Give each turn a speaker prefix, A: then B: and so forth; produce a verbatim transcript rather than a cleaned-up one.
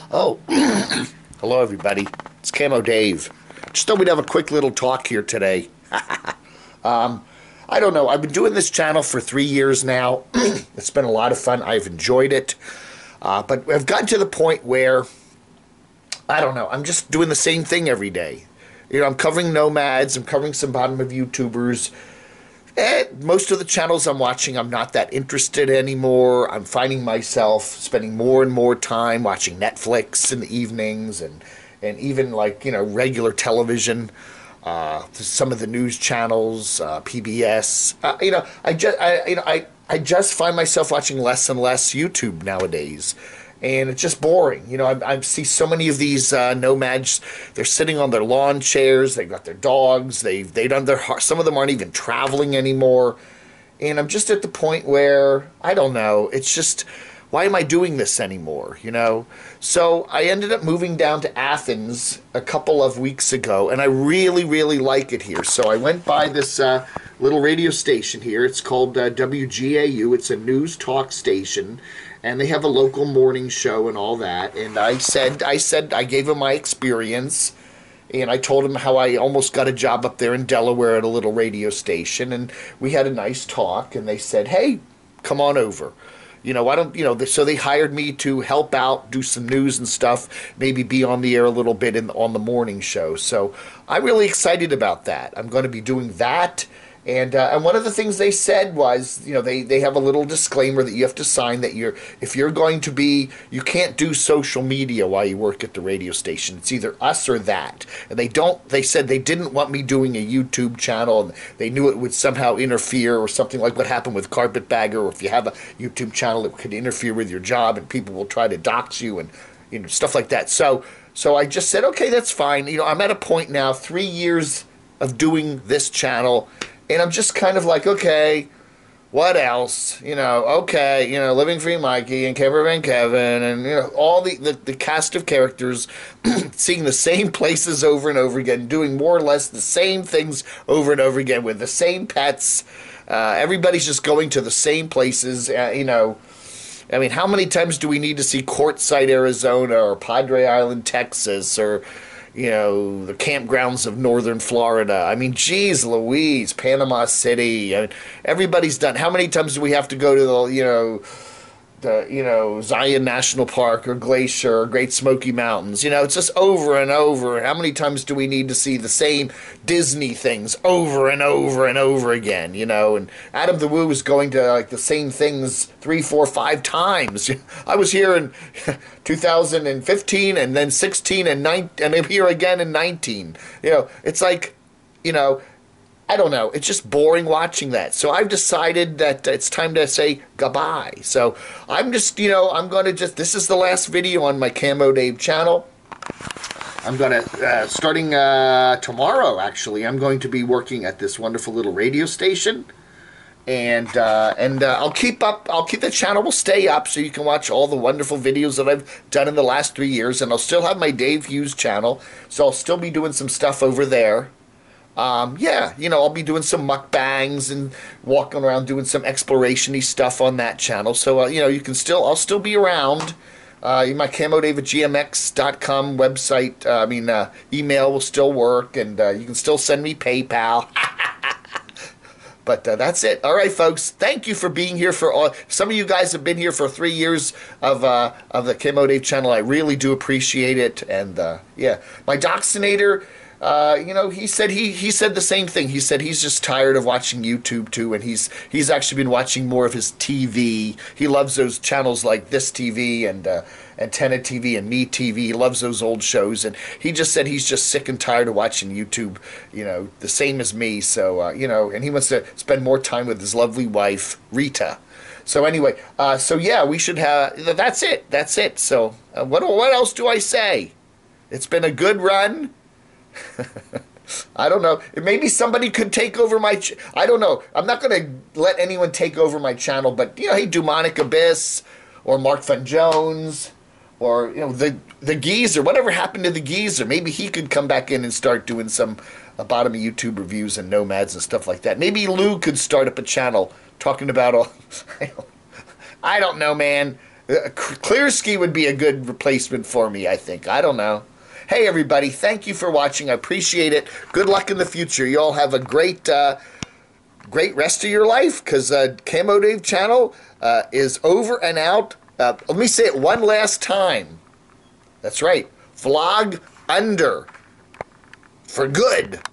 A: Oh, hello everybody. It's Camo Dave. Just thought we'd have a quick little talk here today. um, I don't know. I've been doing this channel for three years now. It's been a lot of fun. I've enjoyed it. Uh, but I've gotten to the point where, I don't know, I'm just doing the same thing every day. You know, I'm covering nomads. I'm covering some bottom of YouTubers. And most of the channels I'm watching, I'm not that interested anymore. I'm finding myself spending more and more time watching Netflix in the evenings and, and even like, you know, regular television, uh, some of the news channels, uh, P B S. Uh, you know, I just, I, you know, I, I just find myself watching less and less YouTube nowadays. And it's just boring. You know, I, I see so many of these uh, nomads. They're sitting on their lawn chairs. They've got their dogs. They've they done their. Some of them aren't even traveling anymore. And I'm just at the point where I don't know. It's just, why am I doing this anymore? You know. So I ended up moving down to Athens a couple of weeks ago, and I really really like it here. So I went by this uh, little radio station here. It's called uh, W G A U. It's a news talk station. And they have a local morning show and all that. And I said, I said, I gave him my experience. And I told him how I almost got a job up there in Delaware at a little radio station. And we had a nice talk. And they said, hey, come on over. You know, why don't, you know, so they hired me to help out, do some news and stuff, maybe be on the air a little bit in, on the morning show. So I'm really excited about that. I'm going to be doing that. And uh, and one of the things they said was, you know, they, they have a little disclaimer that you have to sign that you're, if you're going to be, you can't do social media while you work at the radio station. It's either us or that. And they don't, they said they didn't want me doing a YouTube channel, and they knew it would somehow interfere or something like what happened with Carpetbagger, or if you have a YouTube channel, it could interfere with your job and people will try to dox you and, you know, stuff like that. So, so I just said, okay, that's fine. You know, I'm at a point now, three years of doing this channel. And I'm just kind of like, okay, what else? You know, okay, you know, Living Free Mikey and Cameraman Kevin and, you know, all the, the, the cast of characters seeing the same places over and over again, doing more or less the same things over and over again with the same pets. Uh, everybody's just going to the same places, uh, you know. I mean, how many times do we need to see Quartzsite, Arizona, or Padre Island, Texas, or, you know, the campgrounds of northern Florida? I mean, geez Louise, Panama City. I mean, everybody's done. How many times do we have to go to the, you know, the, you know, Zion National Park or Glacier or Great Smoky Mountains? You know, it's just over and over. How many times do we need to see the same Disney things over and over and over again? You know, and Adam the Woo is going to like the same things three, four, five times. I was here in two thousand fifteen and then sixteen and nine, and I'm here again in nineteen. You know, it's like, you know, I don't know. It's just boring watching that. So I've decided that it's time to say goodbye. So I'm just, you know, I'm going to just, this is the last video on my Camo Dave channel. I'm going to, uh, starting uh, tomorrow, actually, I'm going to be working at this wonderful little radio station. And uh, and uh, I'll keep up, I'll keep the channel will stay up so you can watch all the wonderful videos that I've done in the last three years. And I'll still have my Dave Hughes channel. So I'll still be doing some stuff over there. Um, yeah, you know, I'll be doing some mukbangs and walking around doing some exploration-y stuff on that channel. So, uh, you know, you can still, I'll still be around. Uh, my Camo Dave at G M X dot com website, uh, I mean, uh, email will still work, and uh, you can still send me PayPal. But uh, that's it. All right, folks. Thank you for being here. For all. Some of you guys have been here for three years of uh, of the Camo Dave channel. I really do appreciate it. And uh, yeah, my Doxinator, uh, you know, he said he he said the same thing. He said he's just tired of watching YouTube too, and he's he's actually been watching more of his T V. He loves those channels like This T V and uh, Antenna T V and Me T V. He loves those old shows, and he just said he's just sick and tired of watching YouTube, you know, the same as me. So, uh, you know, and he wants to spend more time with his lovely wife, Rita. So anyway, uh, so yeah, we should have, that's it, that's it. So uh, what, what else do I say? It's been a good run. I don't know. Maybe somebody could take over my, ch I don't know. I'm not going to let anyone take over my channel, but, you know, hey, Demonic Abyss, or Mark Fun Jones, or, you know, the the geezer, whatever happened to the geezer? Maybe he could come back in and start doing some uh, bottom of YouTube reviews and nomads and stuff like that. Maybe Lou could start up a channel talking about all, I don't know, man. Uh, Clearski would be a good replacement for me, I think. I don't know. Hey, everybody, thank you for watching. I appreciate it. Good luck in the future. You all have a great, uh, great rest of your life, because uh, Camo Dave channel uh, is over and out. Uh, let me say it one last time. That's right. Vlog under. For good.